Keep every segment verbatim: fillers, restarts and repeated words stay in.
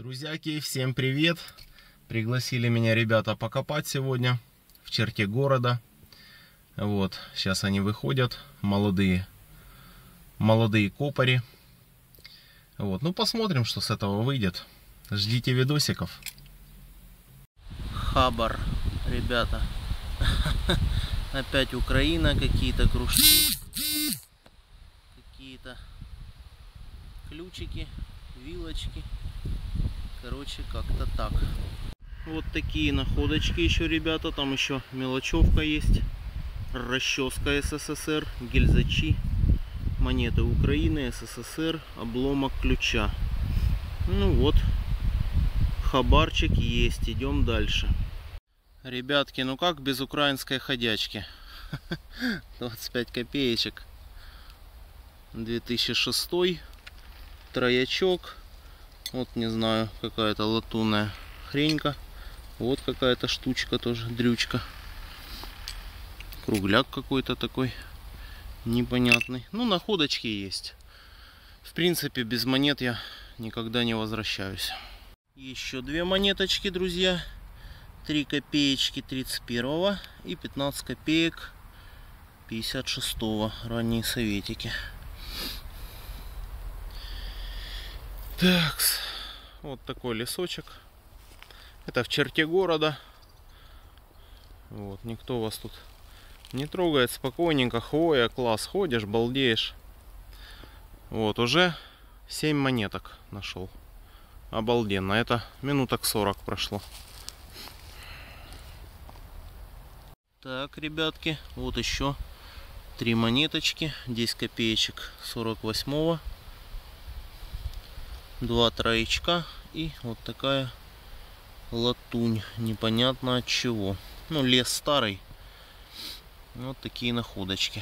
Друзьяки, всем привет! Пригласили меня ребята покопать сегодня в черте города. Вот, сейчас они выходят, молодые, молодые копари. Вот, ну посмотрим, что с этого выйдет. Ждите видосиков. Хабар, ребята. Опять Украина, какие-то кружки, какие-то ключики, вилочки. Короче, как-то так. Вот такие находочки еще, ребята. Там еще мелочевка есть. Расческа СССР, гильзачи, монеты Украины, СССР, обломок ключа. Ну вот, хабарчик есть. Идем дальше. Ребятки, ну как без украинской ходячки? двадцать пять копеечек. две тысячи шестой. Троячок. Вот, не знаю, какая-то латунная хренька. Вот какая-то штучка тоже, дрючка. Кругляк какой-то такой непонятный. Ну, находочки есть. В принципе, без монет я никогда не возвращаюсь. Еще две монеточки, друзья. три копеечки тридцать первого и пятнадцать копеек пятьдесят шестого. Ранние советики. Так, вот такой лесочек. Это в черте города. Вот, никто вас тут не трогает, спокойненько. Хвоя, класс, ходишь, балдеешь. Вот, уже семь монеток нашел. Обалденно. Это минуток сорок прошло. Так, ребятки, вот еще три монеточки. десять копеечек сорок восьмого. Два троечка и вот такая латунь, непонятно от чего. Ну, лес старый. Вот такие находочки.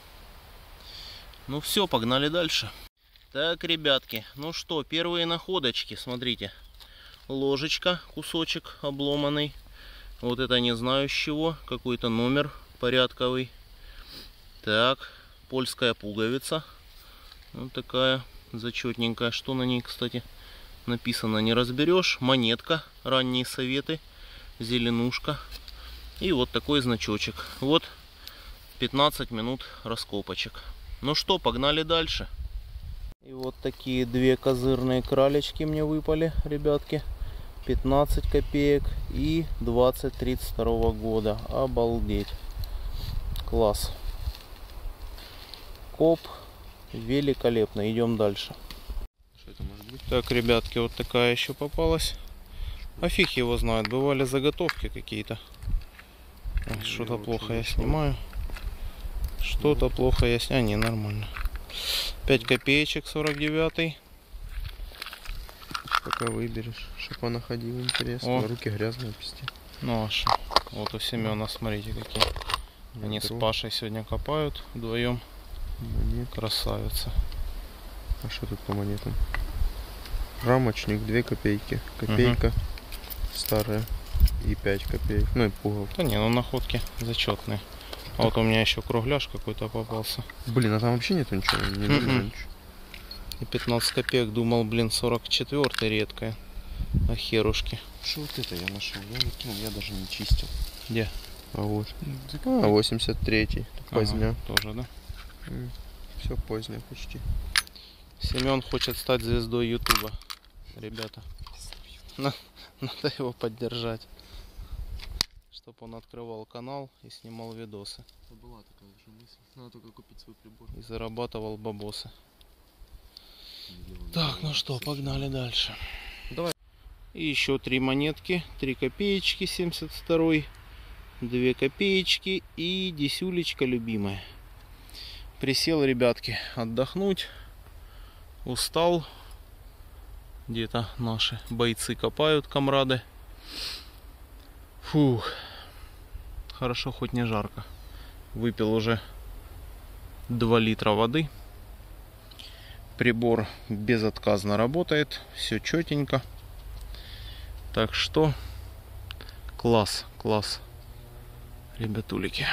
Ну все, погнали дальше. Так, ребятки, ну что, первые находочки, смотрите. Ложечка, кусочек обломанный. Вот это не знаю с чего, какой-то номер порядковый. Так, польская пуговица. Вот такая. Зачетненькая. Что на ней, кстати, написано, не разберешь. Монетка, ранние советы, зеленушка. И вот такой значочек. Вот пятнадцать минут раскопочек. Ну что, погнали дальше. И вот такие две козырные кралечки мне выпали, ребятки. пятнадцать копеек и двадцать тридцать второго года. Обалдеть. Класс. Коп. Великолепно. Идем дальше. Что это может быть? Так, ребятки, вот такая еще попалась. А фиг его знает. Бывали заготовки какие-то. Что-то плохо я снимаю. Что-то плохо я снимаю. А, не, нормально. пять копеечек сорок девятый. Пока выберешь, чтобы она ходила, интересно. О. Руки грязные, пусти. Ну аж. Вот у Семена, смотрите какие. Они с Пашей сегодня копают вдвоем. Монет. Красавица. А что тут по монетам? Рамочник две копейки. Копейка угу. Старая. И пять копеек. Ну и пуговка. Да не, ну находки зачетные. А так. Вот у меня еще кругляш какой-то попался. Блин, а там вообще нету ничего. Не видно ничего. И пятнадцать копеек, думал, блин, сорок четвёртая редкая. А херушки. Что вот это я нашел? Я выкинул, я даже не чистил. Где? А вот. А, восемьдесят третий. Поздняя. Ага, тоже, да? Все позднее почти. Семен хочет стать звездой Ютуба. Ребята. Надо его поддержать. Чтобы он открывал канал и снимал видосы. Была такая же мысль. Надо только купить свой прибор. И зарабатывал бабосы. Так, ну что, погнали дальше. Давай. И еще три монетки. три копеечки семьдесят второй. две копеечки и десюлечка любимая. Присел, ребятки, отдохнуть. Устал. Где-то наши бойцы копают, комрады. Фух. Хорошо, хоть не жарко. Выпил уже два литра воды. Прибор безотказно работает. Все четенько. Так что класс, класс, ребятулики.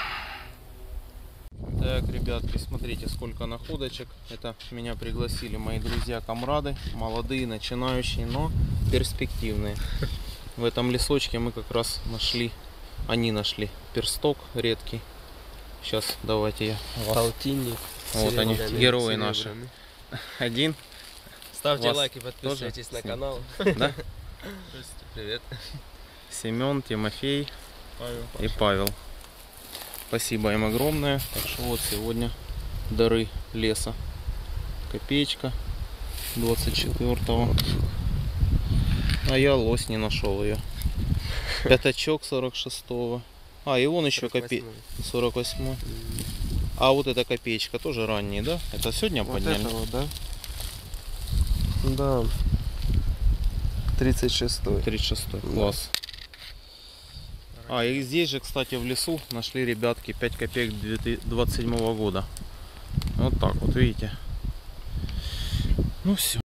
Так, ребятки, смотрите, сколько находочек. Это меня пригласили мои друзья-комрады, молодые, начинающие, но перспективные. В этом лесочке мы как раз нашли, они нашли персток редкий. Сейчас давайте я вас... Полтинник. Вот они, герои наши. Один. Ставьте лайки, подписывайтесь тоже на канал. Да? Привет. Семен, Тимофей Павел, и Павел. Спасибо им огромное. Так что вот сегодня дары леса. Копеечка двадцать четвёртого. А я лось не нашел ее. Пятачок сорок шестого. А, и вон еще копеечка. сорок восьмой. А вот эта копеечка тоже ранняя, да? Это сегодня Вот подняли? это вот, да? Да. тридцать шестой. тридцать шестой. Класс. А, и здесь же, кстати, в лесу нашли, ребятки, пять копеек двадцать седьмого года. Вот так вот, видите. Ну все.